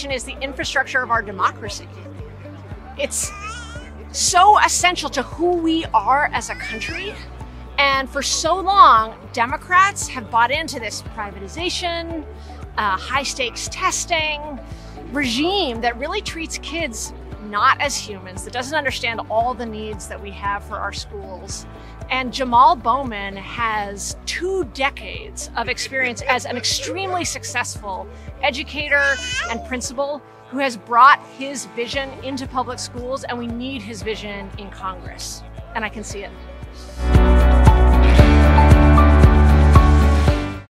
education is the infrastructure of our democracy. It's so essential to who we are as a country. And for so long, Democrats have bought into this privatization, high stakes testing regime that really treats kids not as humans, that doesn't understand all the needs that we have for our schools. And Jamaal Bowman has 2 decades of experience as an extremely successful educator and principal who has brought his vision into public schools, and we need his vision in Congress. And I can see it.